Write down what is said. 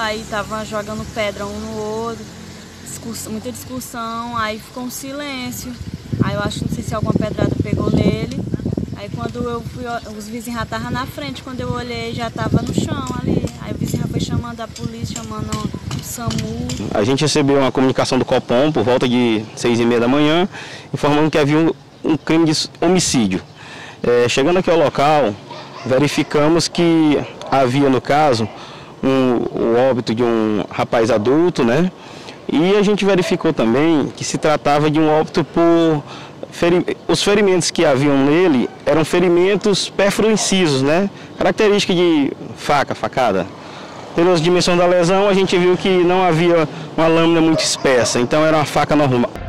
aí tava jogando pedra um no outro, muita discussão, aí ficou um silêncio. Aí eu acho, não sei se alguma pedrada pegou nele. Aí quando eu fui, os vizinhos já estavam na frente, quando eu olhei já estava no chão ali. Aí o vizinho já foi chamando a polícia, chamando o SAMU. A gente recebeu uma comunicação do Copom por volta de 6h30 da manhã, informando que havia um crime de homicídio. Chegando aqui ao local, verificamos que havia, no caso, o óbito de um rapaz adulto, né? E a gente verificou também que se tratava de um óbito por... Os ferimentos que haviam nele eram ferimentos pérfuro-incisos, né? Característica de facada. Pelas dimensões da lesão, a gente viu que não havia uma lâmina muito espessa, então era uma faca normal.